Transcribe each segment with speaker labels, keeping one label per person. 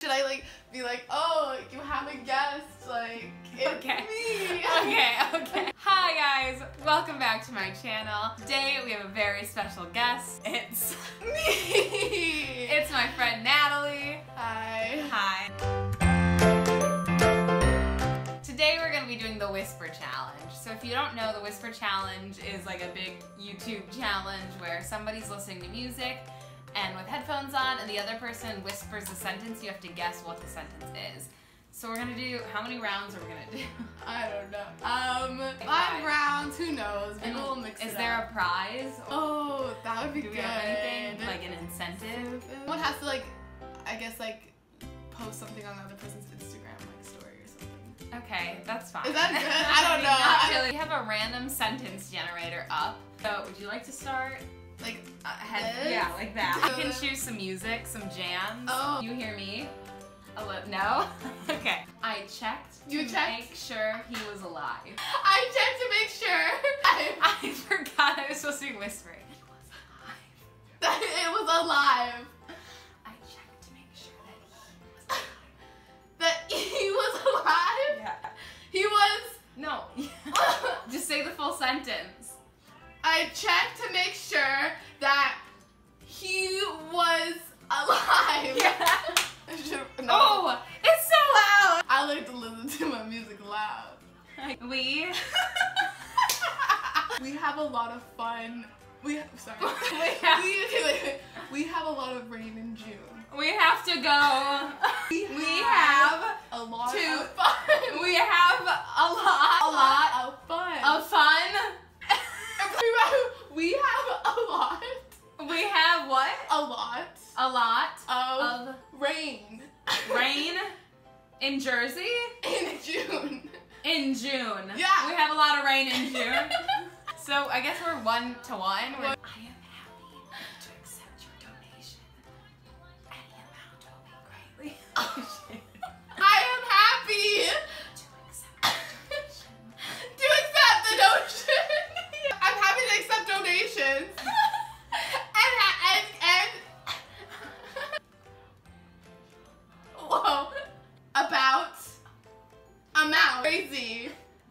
Speaker 1: Should I like be like, oh, you have a guest, like, it's me.
Speaker 2: Okay. Hi guys, welcome back to my channel. Today we have a very special guest. It's
Speaker 1: me.
Speaker 2: It's my friend Natalie.
Speaker 1: Hi.
Speaker 2: Today we're gonna be doing the Whisper Challenge. So if you don't know, the Whisper Challenge is like a big YouTube challenge where somebody's listening to music and with headphones on, and the other person whispers a sentence. You have to guess what the sentence is. So we're gonna do, how many rounds are we gonna do?
Speaker 1: I don't know. 5 rounds, who knows? Maybe we'll mix it up.
Speaker 2: Is there a prize?
Speaker 1: Oh, that would be good.
Speaker 2: Do we have anything, like an incentive?
Speaker 1: One has to like, I guess like, post something on the other person's Instagram, like story or something.
Speaker 2: Okay, that's fine.
Speaker 1: Is that good? I don't know.
Speaker 2: Not really. We have a random sentence generator up. So would you like to start?
Speaker 1: Like,
Speaker 2: Yeah, like that. You can choose some music, some jams.
Speaker 1: Oh.
Speaker 2: You hear me? No? Okay. I checked to make sure he was alive.
Speaker 1: I checked to make sure.
Speaker 2: I forgot I was supposed to be whispering. He was alive.
Speaker 1: That it was alive.
Speaker 2: I checked to make sure that he was alive.
Speaker 1: That he was alive?
Speaker 2: Yeah.
Speaker 1: He was...
Speaker 2: No. Just say the full sentence.
Speaker 1: I checked to make sure that he was alive.
Speaker 2: Yeah.
Speaker 1: No.
Speaker 2: Oh, it's so loud.
Speaker 1: I like to listen to my music loud.
Speaker 2: We
Speaker 1: have a lot of fun. We have a lot of rain in June.
Speaker 2: We have to go. We have
Speaker 1: a lot
Speaker 2: of
Speaker 1: fun.
Speaker 2: We have a lot
Speaker 1: of fun.
Speaker 2: Of fun.
Speaker 1: We have a lot.
Speaker 2: We have what?
Speaker 1: A lot.
Speaker 2: A lot
Speaker 1: of rain.
Speaker 2: Rain in Jersey?
Speaker 1: In June.
Speaker 2: In June.
Speaker 1: Yeah.
Speaker 2: We have a lot of rain in June. So I guess we're 1-1. I am happy to accept your donation. Any amount will be greatly appreciated.
Speaker 1: I am happy to accept the donation. I'm happy to accept donations. and whoa, about amount. Crazy.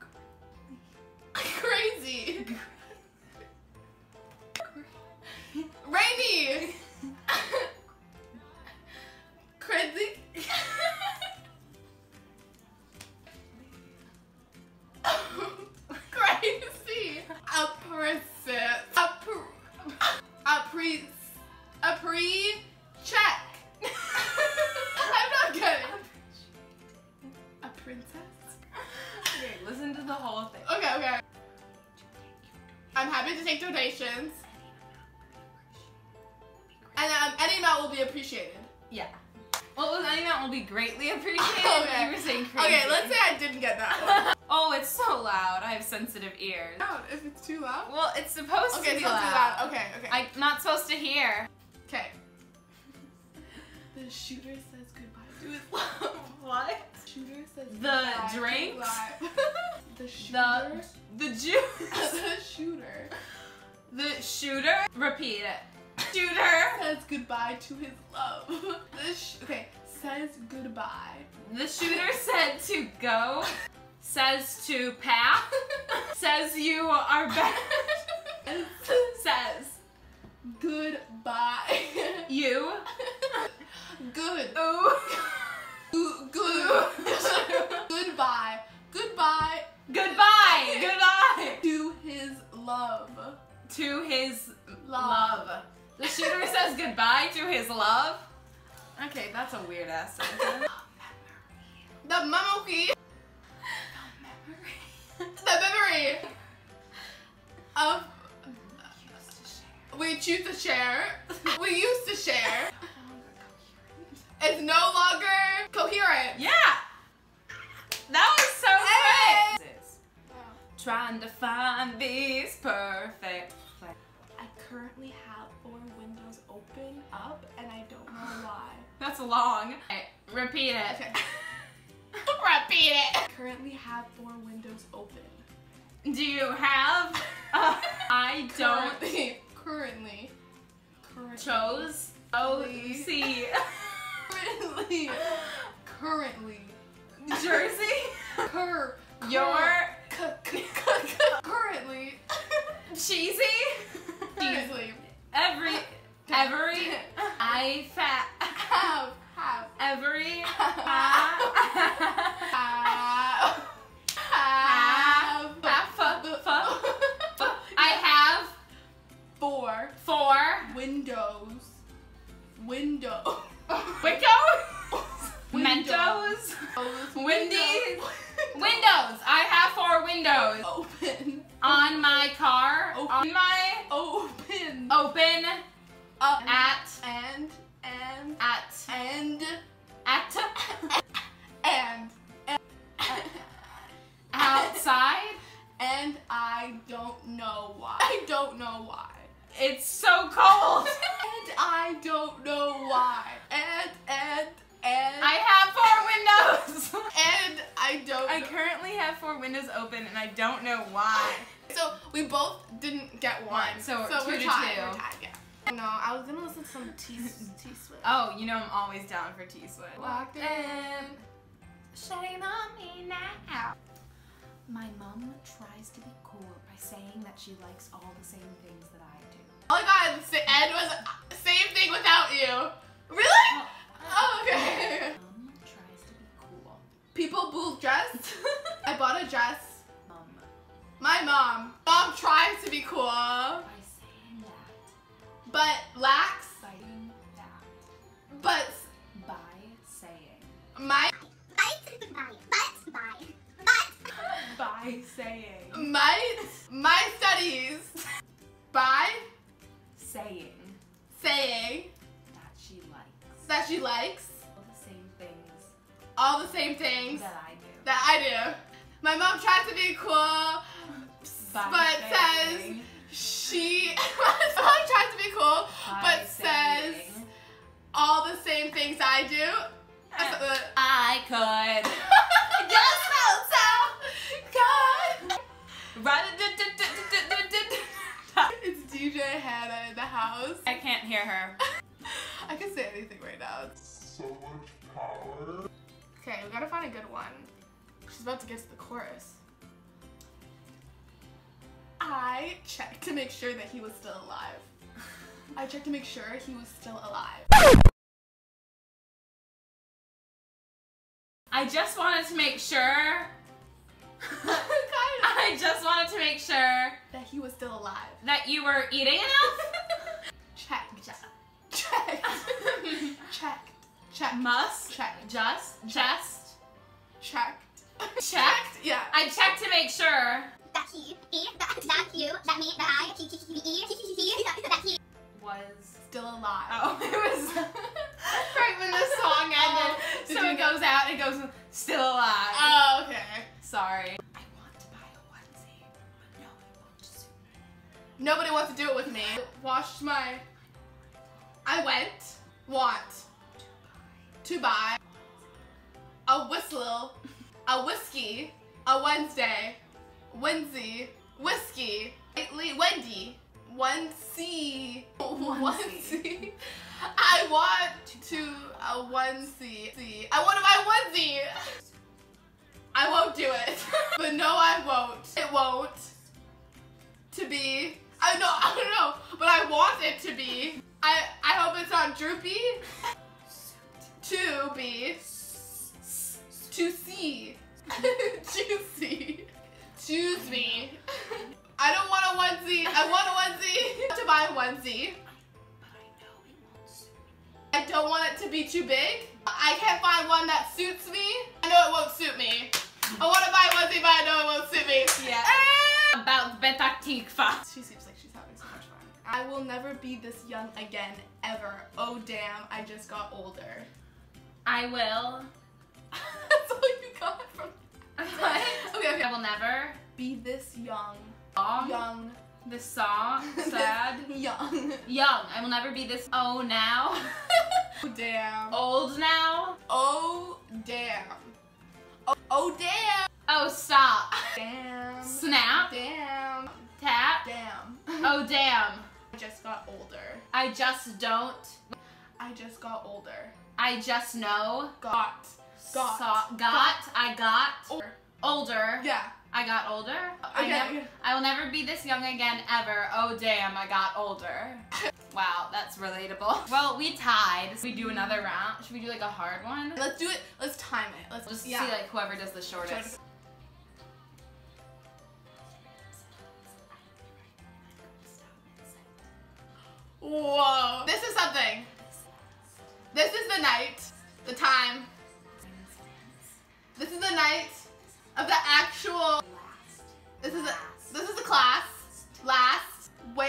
Speaker 1: Rainy. Crazy. Crazy. A pre-check. I'm not good. A princess?
Speaker 2: Okay, listen to the whole thing.
Speaker 1: Okay. I'm happy to take donations. And any amount will be appreciated.
Speaker 2: Yeah. What was any amount will be greatly appreciated?
Speaker 1: Okay.
Speaker 2: You were saying crazy.
Speaker 1: Okay, let's say I didn't get that one.
Speaker 2: Oh, it's so loud. I have sensitive ears.
Speaker 1: If it's too loud?
Speaker 2: Well, it's supposed to be
Speaker 1: it's not
Speaker 2: loud.
Speaker 1: too loud. Okay.
Speaker 2: I'm not supposed to hear.
Speaker 1: Okay. The shooter says goodbye to his love.
Speaker 2: What?
Speaker 1: The shooter says
Speaker 2: The
Speaker 1: goodbye to
Speaker 2: drinks?
Speaker 1: the shooter.
Speaker 2: The juice.
Speaker 1: The shooter.
Speaker 2: The shooter? Repeat it. Shooter
Speaker 1: Says goodbye to his love. Says goodbye.
Speaker 2: The shooter said to go. Says to pack. Says you are bad. Says
Speaker 1: goodbye.
Speaker 2: You.
Speaker 1: Good.
Speaker 2: Ooh.
Speaker 1: Good. Goodbye. Goodbye.
Speaker 2: Goodbye. Goodbye.
Speaker 1: To his love.
Speaker 2: To his love. The shooter says goodbye to his love. Okay, that's a weird ass sentence.
Speaker 1: The memory. The memory of we choose to share. We used to share. It's no longer coherent.
Speaker 2: Yeah. That was so
Speaker 1: Hey.
Speaker 2: great. Trying to find this perfect place.
Speaker 1: I currently have 4 windows open up and I don't know why.
Speaker 2: That's long. Okay, repeat it.
Speaker 1: Okay. Repeat it. I currently have 4 windows open.
Speaker 2: Do you have? I don't.
Speaker 1: Currently.
Speaker 2: Chose. Oh,
Speaker 1: Please.
Speaker 2: see.
Speaker 1: Currently. Currently.
Speaker 2: Jersey?
Speaker 1: Currently.
Speaker 2: Cheesy?
Speaker 1: Cheesy.
Speaker 2: Every. I fat.
Speaker 1: Have.
Speaker 2: Every.
Speaker 1: Have.
Speaker 2: I have.
Speaker 1: 4 windows.
Speaker 2: Wicco? Mentos?
Speaker 1: Windows.
Speaker 2: Windies? Windows! I have 4 windows.
Speaker 1: Open.
Speaker 2: On my car.
Speaker 1: Open.
Speaker 2: On my.
Speaker 1: Open.
Speaker 2: Open. At.
Speaker 1: And.
Speaker 2: Outside.
Speaker 1: And I don't know why. I don't know why.
Speaker 2: It's so cold.
Speaker 1: And I don't know why. And.
Speaker 2: I have 4 windows.
Speaker 1: And I don't
Speaker 2: I
Speaker 1: know.
Speaker 2: currently have 4 windows open and I don't know why.
Speaker 1: So we both didn't get one.
Speaker 2: So
Speaker 1: we're
Speaker 2: 2 to
Speaker 1: tied.
Speaker 2: 2.
Speaker 1: We're tied, yeah. No, I was gonna listen to some T Swift.
Speaker 2: Oh, you know I'm always down for T-Swift.
Speaker 1: Locked in.
Speaker 2: Shame on me now. My mom tries to be cool by saying that she likes all the same things that I do.
Speaker 1: Oh my god, Ed was same thing without you. Really? Oh, okay.
Speaker 2: Mom tries to be cool.
Speaker 1: People booth dress. I bought a dress.
Speaker 2: Mom.
Speaker 1: My mom tries to be cool,
Speaker 2: By saying that.
Speaker 1: but lacks.
Speaker 2: Saying that.
Speaker 1: But
Speaker 2: By saying.
Speaker 1: my
Speaker 2: By saying.
Speaker 1: my studies by
Speaker 2: Saying.
Speaker 1: saying
Speaker 2: That she likes.
Speaker 1: that she likes
Speaker 2: All the same things
Speaker 1: all the same things
Speaker 2: that I do.
Speaker 1: that I do. My mom tries to be cool,
Speaker 2: By
Speaker 1: but says
Speaker 2: saying.
Speaker 1: she. My mom tries to be cool,
Speaker 2: By
Speaker 1: but says
Speaker 2: saying.
Speaker 1: all the same things I do.
Speaker 2: I could.
Speaker 1: Yes, so good. It's DJ Hannah in the house.
Speaker 2: I can't hear her.
Speaker 1: I can say anything right now.
Speaker 3: So much power.
Speaker 1: Okay, we gotta find a good one. She's about to get to the chorus. I checked to make sure that he was still alive. I checked to make sure he was still alive.
Speaker 2: I just wanted to make sure. I just wanted to make sure
Speaker 1: That he was still alive.
Speaker 2: that you were eating enough.
Speaker 1: Checked. Checked. Checked. Checked.
Speaker 2: Must.
Speaker 1: Checked.
Speaker 2: Just.
Speaker 1: Checked.
Speaker 2: Checked.
Speaker 1: Yeah.
Speaker 2: I checked to make sure.
Speaker 4: That he, that you, that me, that I, that he.
Speaker 2: Was.
Speaker 1: Still alive.
Speaker 2: Oh, it was right when the song ended.
Speaker 1: Did
Speaker 2: So
Speaker 1: you
Speaker 2: it goes out and it goes still alive.
Speaker 1: Oh, okay.
Speaker 2: Sorry. I want to buy a onesie, but no one won't suit me.
Speaker 1: Nobody wants to do it with me. Washed my. I want to buy a whistle, a whiskey, a Wednesday, whiskey, Wendy, onesie. I want to a onesie. I want to buy a onesie. I won't do it. But no, I won't. It won't. To be. I don't know. But I want it to be. I hope it's not droopy. To be. To see. Juicy. Choose me. I don't want a onesie. I want a onesie. To buy a onesie.
Speaker 2: But I know it won't suit me.
Speaker 1: I don't want it to be too big. I can't find one that suits me. I know it won't suit me. I want to buy a onesie, but I know it won't suit me.
Speaker 2: Yeah. About Petah Tikva.
Speaker 1: She seems like she's having so much fun. I will never be this young again, ever. Oh damn, I just got older.
Speaker 2: I will.
Speaker 1: That's all you got from Okay.
Speaker 2: I will never
Speaker 1: Be this young.
Speaker 2: song. This song. Sad.
Speaker 1: Young.
Speaker 2: Young. I will never be this. Oh now.
Speaker 1: Oh damn.
Speaker 2: Old now.
Speaker 1: Oh damn. Oh damn.
Speaker 2: Oh stop.
Speaker 1: Damn.
Speaker 2: Snap.
Speaker 1: Damn.
Speaker 2: Tap.
Speaker 1: Damn.
Speaker 2: Oh damn.
Speaker 1: I just got older.
Speaker 2: I just don't.
Speaker 1: I just got older.
Speaker 2: I just know.
Speaker 1: Got
Speaker 2: I got older.
Speaker 1: Yeah.
Speaker 2: I got older.
Speaker 1: Okay.
Speaker 2: I will never be this young again ever. Oh damn, I got older. Wow, that's relatable. Well, we tied. Should we do another round? Should we do like a hard one?
Speaker 1: Let's do it. Let's time it. Let's
Speaker 2: Just see like whoever does the shortest.
Speaker 1: Shortest. Whoa. This is something. This is the night. The time. This is the night of the actual. This is the class. Last.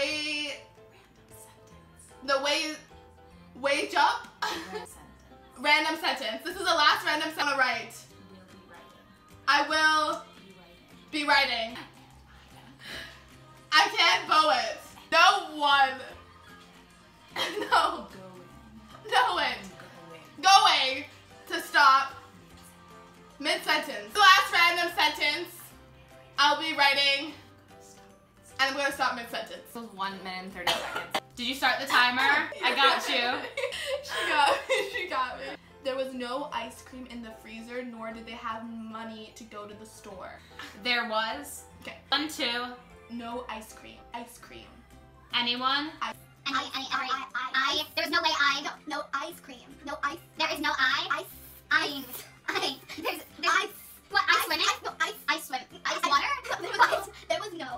Speaker 1: Wage up. Random sentence. This is the last random sentence I'm gonna write. I will be writing. I can't bow it. No one. No. Going to stop mid-sentence. The last random sentence I'll be writing, and I'm gonna stop mid-sentence.
Speaker 2: This was 1 minute and 30 seconds. Did you start the timer? I got you.
Speaker 1: She got me. There was no ice cream in the freezer, nor did they have money to go to the store.
Speaker 2: There was.
Speaker 1: Okay.
Speaker 2: 1, 2.
Speaker 1: No ice cream. Ice cream.
Speaker 2: Anyone?
Speaker 4: There's no way no ice cream. No ice. There is no ice. There's ice. What, ice swimming? No, ice swim. Ice water? There was no.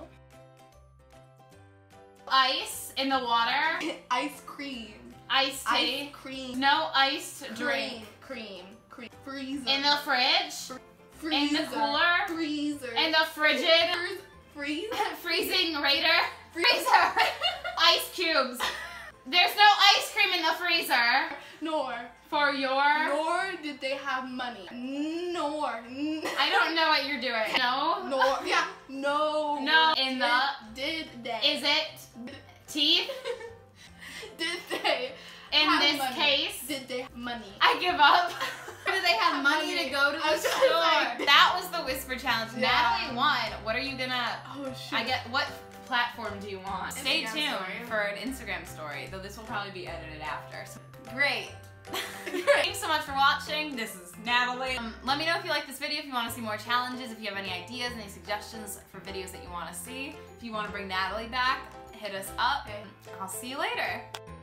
Speaker 2: Ice in the water.
Speaker 1: Ice cream.
Speaker 2: Iced tea.
Speaker 1: Ice cream.
Speaker 2: No iced drink.
Speaker 1: Cream. Freezer.
Speaker 2: In the fridge.
Speaker 1: freezer.
Speaker 2: In the cooler.
Speaker 1: Freezer.
Speaker 2: In the frigid.
Speaker 1: Freezer.
Speaker 2: Freezing Raider. Freezer. Ice cubes. There's no ice cream in the freezer.
Speaker 1: Nor did they have money.
Speaker 2: I don't know what you're doing. No. No. In the.
Speaker 1: Did they?
Speaker 2: Is it teeth?
Speaker 1: Did they?
Speaker 2: In
Speaker 1: have
Speaker 2: this
Speaker 1: money?
Speaker 2: case.
Speaker 1: Did they have money?
Speaker 2: I give up. Do they have money to go to
Speaker 1: I
Speaker 2: the
Speaker 1: was gonna
Speaker 2: store?
Speaker 1: say.
Speaker 2: That was the whisper challenge.
Speaker 1: Yeah.
Speaker 2: Natalie won. What are you gonna?
Speaker 1: Oh shit.
Speaker 2: I get what platform do you want? Stay
Speaker 1: Instagram
Speaker 2: tuned
Speaker 1: story.
Speaker 2: for an Instagram story, though this will probably be edited after. So, great. Thanks so much for watching. This is Natalie. Let me know if you like this video, if you want to see more challenges, if you have any ideas, any suggestions for videos that you want to see. If you want to bring Natalie back, hit us up. I'll see you later.